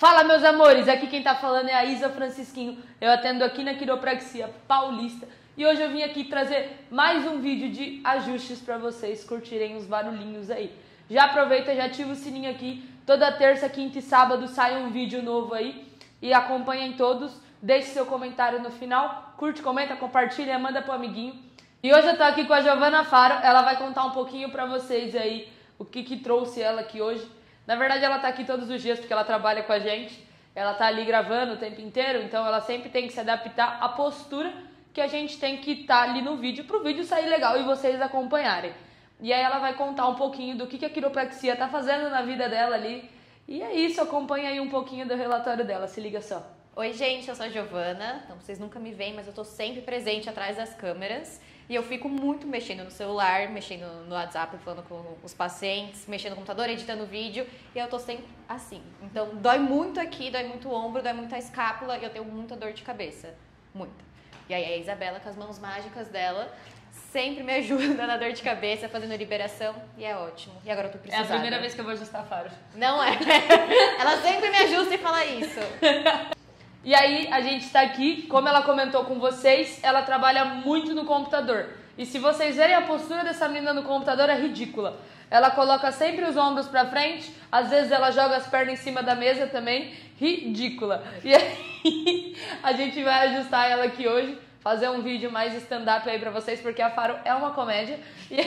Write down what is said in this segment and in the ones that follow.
Fala, meus amores, aqui quem tá falando é a Isa Francisquinho, eu atendo aqui na Quiropraxia Paulista e hoje eu vim aqui trazer mais um vídeo de ajustes pra vocês curtirem os barulhinhos aí. Já aproveita, já ativa o sininho aqui, toda terça, quinta e sábado sai um vídeo novo aí e acompanhem todos, deixe seu comentário no final, curte, comenta, compartilha, manda pro amiguinho. E hoje eu tô aqui com a Giovana Faro, ela vai contar um pouquinho pra vocês aí o que trouxe ela aqui hoje. Na verdade, ela tá aqui todos os dias porque ela trabalha com a gente. Ela tá ali gravando o tempo inteiro, então ela sempre tem que se adaptar à postura que a gente tem que estar ali no vídeo, pro vídeo sair legal e vocês acompanharem. E aí ela vai contar um pouquinho do que a quiropraxia tá fazendo na vida dela ali. E é isso, acompanha aí um pouquinho do relatório dela, se liga só. Oi, gente, eu sou a Giovana. Então, vocês nunca me veem, mas eu tô sempre presente atrás das câmeras. E eu fico muito mexendo no celular, mexendo no WhatsApp, falando com os pacientes, mexendo no computador, editando vídeo. E eu tô sempre assim. Então, dói muito aqui, dói muito o ombro, dói muito a escápula e eu tenho muita dor de cabeça. Muita. E aí a Isabela, com as mãos mágicas dela, sempre me ajuda na dor de cabeça, fazendo liberação. E é ótimo. E agora eu tô precisando. É a primeira vez que eu vou ajustar faro. Não é? Ela sempre me ajusta e fala isso. E aí, a gente tá aqui, como ela comentou com vocês, ela trabalha muito no computador. E se vocês verem a postura dessa menina no computador, é ridícula. Ela coloca sempre os ombros pra frente, às vezes ela joga as pernas em cima da mesa também, ridícula. E aí, a gente vai ajustar ela aqui hoje, fazer um vídeo mais stand-up aí pra vocês, porque a Faro é uma comédia. E...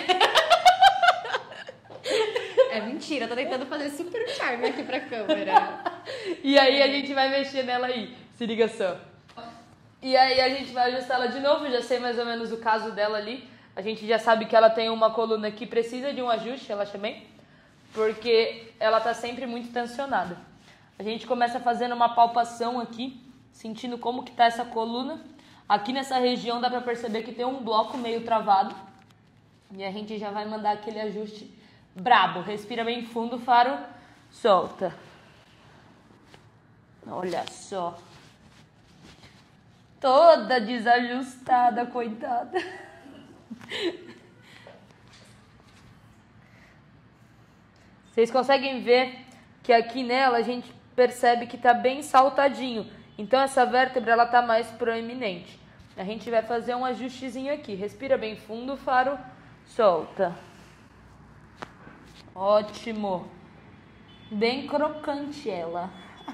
É mentira, eu tô tentando fazer super charme aqui pra câmera. E aí a gente vai mexer nela aí, se liga só. E aí a gente vai ajustar ela de novo, já sei mais ou menos o caso dela ali. A gente já sabe que ela tem uma coluna que precisa de um ajuste, relaxa bem, porque ela tá sempre muito tensionada. A gente começa fazendo uma palpação aqui, sentindo como que tá essa coluna. Aqui nessa região dá pra perceber que tem um bloco meio travado. E a gente já vai mandar aquele ajuste brabo. Respira bem fundo, Faro, solta. Olha só. Toda desajustada, coitada. Vocês conseguem ver que aqui nela a gente percebe que tá bem saltadinho. Então essa vértebra ela tá mais proeminente. A gente vai fazer um ajustezinho aqui. Respira bem fundo, Faro, solta. Ótimo. Bem crocante ela.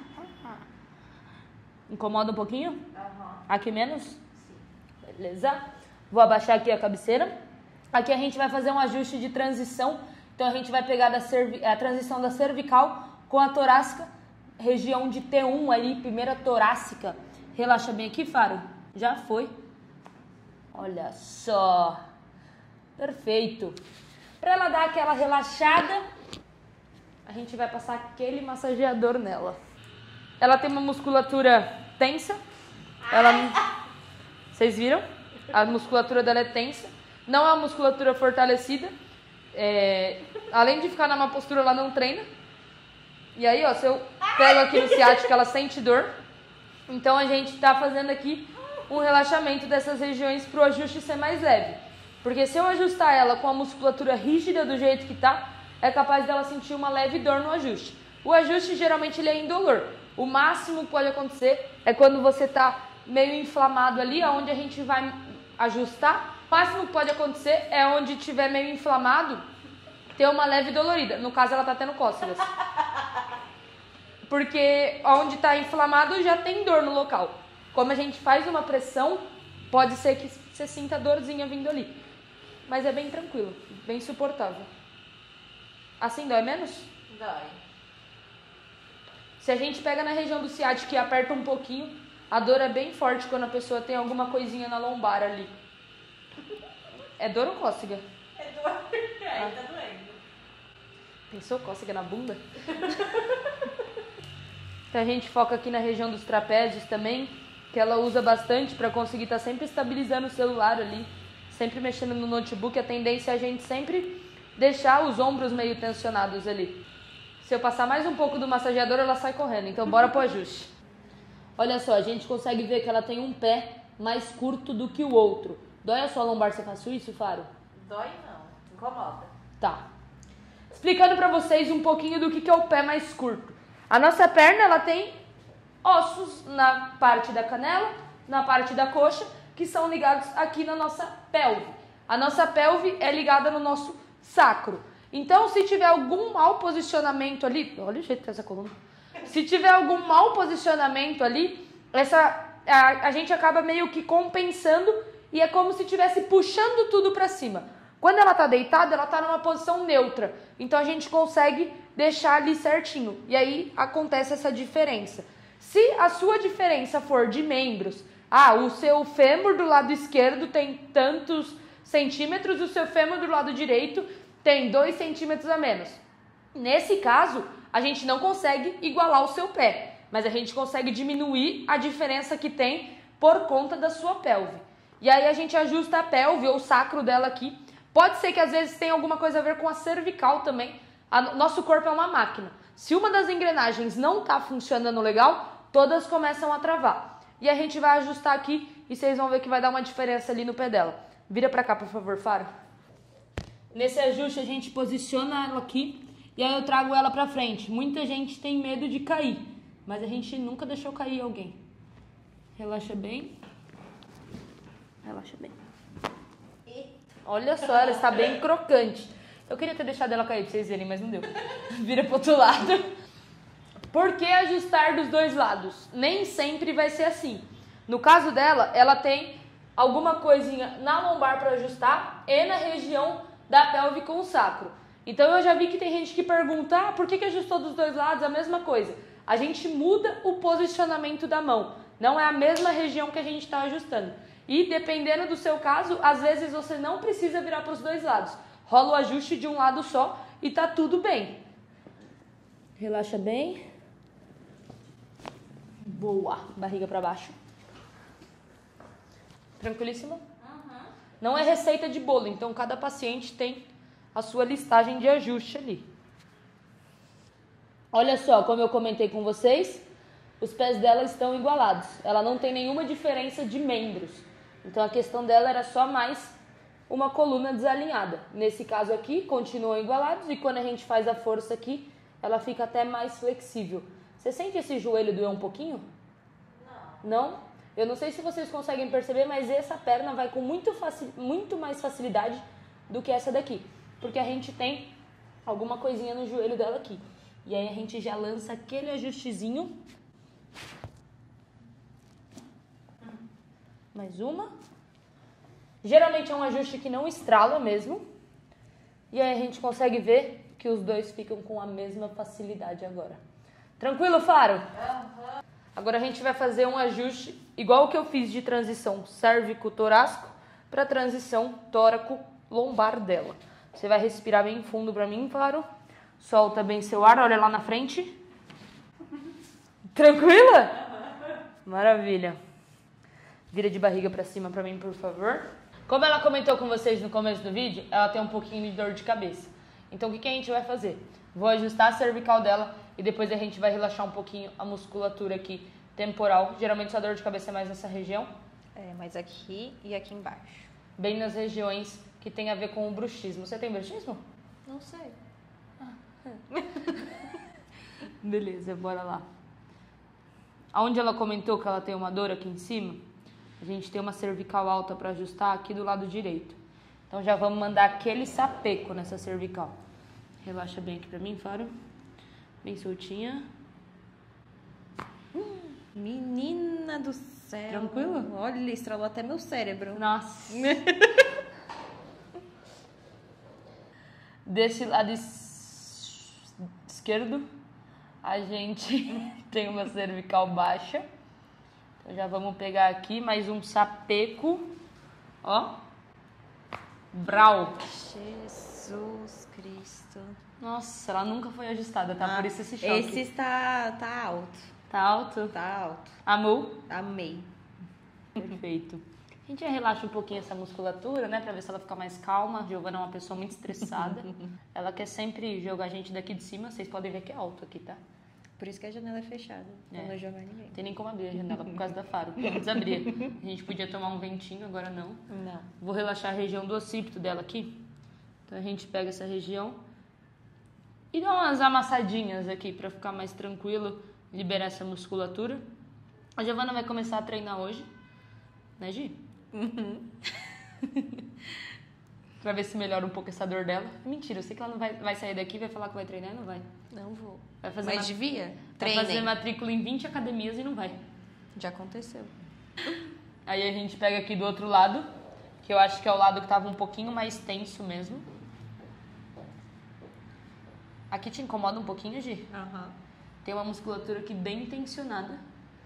Incomoda um pouquinho? Uhum. Aqui menos? Sim. Beleza. Vou abaixar aqui a cabeceira. Aqui a gente vai fazer um ajuste de transição. Então a gente vai pegar a transição da cervical com a torácica, região de T1 ali, primeira torácica. Relaxa bem aqui, Faro. Já foi. Olha só. Perfeito. Para ela dar aquela relaxada, a gente vai passar aquele massageador nela. Ela tem uma musculatura tensa. Vocês viram? A musculatura dela é tensa. Não é uma musculatura fortalecida. Além de ficar numa postura, ela não treina. E aí, ó, se eu pego aqui no ciático, ela sente dor. Então a gente tá fazendo aqui um relaxamento dessas regiões para o ajuste ser mais leve. Porque se eu ajustar ela com a musculatura rígida do jeito que tá, é capaz dela sentir uma leve dor no ajuste. O ajuste geralmente ele é indolor. O máximo que pode acontecer é quando você tá meio inflamado ali, onde a gente vai ajustar. O máximo que pode acontecer é onde tiver meio inflamado, ter uma leve dolorida. No caso, ela tá tendo cócegas. Porque onde tá inflamado já tem dor no local. Como a gente faz uma pressão, pode ser que você sinta dorzinha vindo ali. Mas é bem tranquilo, bem suportável. Assim dói menos? Dói. Se a gente pega na região do ciático e aperta um pouquinho, a dor é bem forte quando a pessoa tem alguma coisinha na lombar ali. É dor ou cócega? É dor. Tá doendo. Pensou cócega na bunda? Então a gente foca aqui na região dos trapézios também, que ela usa bastante para conseguir estar sempre estabilizando o celular ali, sempre mexendo no notebook. A tendência é a gente sempre deixar os ombros meio tensionados ali. Se eu passar mais um pouco do massageador, ela sai correndo. Então bora pro ajuste. Olha só, a gente consegue ver que ela tem um pé mais curto do que o outro. Dói a sua lombar se eu faço isso, Faro? Dói não, incomoda. Tá. Explicando pra vocês um pouquinho do que é o pé mais curto. A nossa perna, ela tem ossos na parte da canela, na parte da coxa, que são ligados aqui na nossa pelve. A nossa pelve é ligada no nosso sacro. Então, se tiver algum mau posicionamento ali, olha o jeito que é essa coluna. Se tiver algum mau posicionamento ali, a gente acaba meio que compensando e é como se estivesse puxando tudo para cima. Quando ela tá deitada, ela tá numa posição neutra. Então, a gente consegue deixar ali certinho. E aí, acontece essa diferença. Se a sua diferença for de membros, o seu fêmur do lado esquerdo tem tantos centímetros, o seu fêmur do lado direito tem 2 centímetros a menos. Nesse caso, a gente não consegue igualar o seu pé, mas a gente consegue diminuir a diferença que tem por conta da sua pelve. E aí a gente ajusta a pelve ou o sacro dela aqui. Pode ser que às vezes tenha alguma coisa a ver com a cervical também. Nosso corpo é uma máquina. Se uma das engrenagens não está funcionando legal, todas começam a travar. E a gente vai ajustar aqui e vocês vão ver que vai dar uma diferença ali no pé dela. Vira pra cá, por favor, Faro. Nesse ajuste a gente posiciona ela aqui e aí eu trago ela pra frente. Muita gente tem medo de cair, mas a gente nunca deixou cair alguém. Relaxa bem. Relaxa bem. Olha só, ela está bem crocante. Eu queria ter deixado ela cair pra vocês verem, mas não deu. Vira pro outro lado. Por que ajustar dos dois lados? Nem sempre vai ser assim. No caso dela, ela tem alguma coisinha na lombar para ajustar e na região da pelve com o sacro. Então eu já vi que tem gente que pergunta, por que ajustou dos dois lados? A mesma coisa. A gente muda o posicionamento da mão. Não é a mesma região que a gente está ajustando. E dependendo do seu caso, às vezes você não precisa virar para os dois lados. Rola o ajuste de um lado só e tá tudo bem. Relaxa bem. Boa. Barriga para baixo. Tranquilíssimo? Não é receita de bolo, então cada paciente tem a sua listagem de ajuste ali. Olha só, como eu comentei com vocês, os pés dela estão igualados. Ela não tem nenhuma diferença de membros. Então a questão dela era só mais uma coluna desalinhada. Nesse caso aqui, continuam igualados e quando a gente faz a força aqui, ela fica até mais flexível. Você sente esse joelho doer um pouquinho? Não? Eu não sei se vocês conseguem perceber, mas essa perna vai com muito mais facilidade do que essa daqui. Porque a gente tem alguma coisinha no joelho dela aqui. E aí a gente já lança aquele ajustezinho. Mais uma. Geralmente é um ajuste que não estrala mesmo. E aí a gente consegue ver que os dois ficam com a mesma facilidade agora. Tranquilo, Faro? Agora a gente vai fazer um ajuste igual o que eu fiz de transição cérvico-torácico para transição tóraco-lombar dela. Você vai respirar bem fundo para mim, Faro. Solta bem seu ar, olha lá na frente. Tranquila? Maravilha. Vira de barriga para cima para mim, por favor. Como ela comentou com vocês no começo do vídeo, ela tem um pouquinho de dor de cabeça. Então o que a gente vai fazer? Vou ajustar a cervical dela e depois a gente vai relaxar um pouquinho a musculatura aqui temporal. Geralmente sua dor de cabeça é mais nessa região. É, mais aqui e aqui embaixo. Bem nas regiões que tem a ver com o bruxismo. Você tem bruxismo? Não sei. Beleza, bora lá. Aonde ela comentou que ela tem uma dor aqui em cima, a gente tem uma cervical alta para ajustar aqui do lado direito. Então já vamos mandar aquele sapeco nessa cervical. Relaxa bem aqui pra mim, Faro. Bem soltinha. Menina do céu. Tranquilo? Olha, estralou até meu cérebro. Nossa. Desse lado esquerdo, a gente tem uma cervical baixa. Então já vamos pegar aqui mais um sapeco. Ó. Brau. Jesus Cristo. Nossa, ela nunca foi ajustada, tá? Por isso esse choque. Esse está alto. Tá alto? Tá alto. Amou? Amei. Perfeito. A gente relaxa um pouquinho essa musculatura, né? Pra ver se ela fica mais calma. A Giovana é uma pessoa muito estressada. Ela quer sempre jogar a gente daqui de cima. Vocês podem ver que é alto aqui, tá? Por isso que a janela é fechada. Pra não jogar ninguém. Não tem nem como abrir a janela por causa da Faro. Antes abria. A gente podia tomar um ventinho, agora não. Não. Vou relaxar a região do occipito dela aqui. Então a gente pega essa região E dar umas amassadinhas aqui pra ficar mais tranquilo, liberar essa musculatura. A Giovana vai começar a treinar hoje, né, Gi? Uhum. Pra ver se melhora um pouco essa dor dela. Mentira, eu sei que ela não vai sair daqui, vai falar que vai treinar e não vai. Não vou. Vai fazer Mas devia? Vai Treinem. fazer matrícula em 20 academias e não vai. Já aconteceu. Aí a gente pega aqui do outro lado, que eu acho que é o lado que tava um pouquinho mais tenso mesmo. Aqui te incomoda um pouquinho, Gi? Aham. Tem uma musculatura aqui bem tensionada.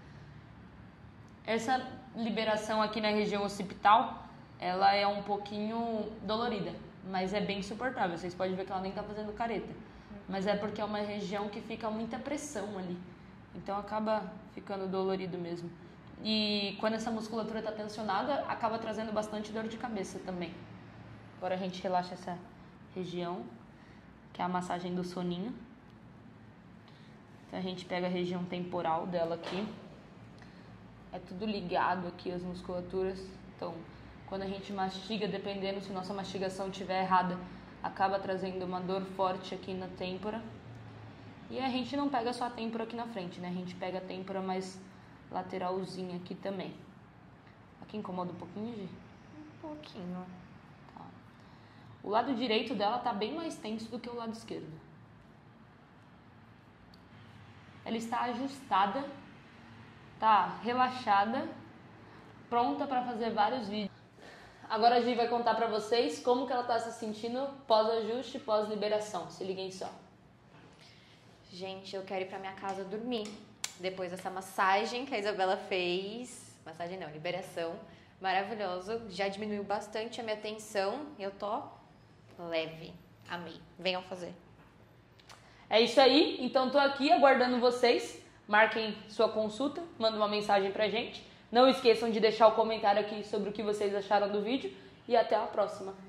Essa liberação aqui na região occipital, ela é um pouquinho dolorida, mas é bem suportável. Vocês podem ver que ela nem tá fazendo careta. Mas é porque é uma região que fica muita pressão ali. Então acaba ficando dolorido mesmo. E quando essa musculatura tá tensionada, acaba trazendo bastante dor de cabeça também. Agora a gente relaxa essa região, que é a massagem do soninho. Então a gente pega a região temporal dela aqui. É tudo ligado aqui as musculaturas. Então, quando a gente mastiga, dependendo se nossa mastigação estiver errada, acaba trazendo uma dor forte aqui na têmpora. E a gente não pega só a têmpora aqui na frente, né? A gente pega a têmpora mais lateralzinha aqui também. Aqui incomoda um pouquinho, Gi? Um pouquinho. Tá. O lado direito dela tá bem mais tenso do que o lado esquerdo. Ela está ajustada, tá relaxada, pronta para fazer vários vídeos. Agora a Gi vai contar pra vocês como que ela tá se sentindo pós-ajuste, pós-liberação. Se liguem só. Gente, eu quero ir pra minha casa dormir. Depois dessa massagem que a Isabela fez. Massagem não, liberação. Maravilhoso. Já diminuiu bastante a minha tensão. Eu tô leve. Amei. Venham fazer. É isso aí. Então tô aqui aguardando vocês. Marquem sua consulta, mandem uma mensagem pra gente. Não esqueçam de deixar o comentário aqui sobre o que vocês acharam do vídeo. E até a próxima.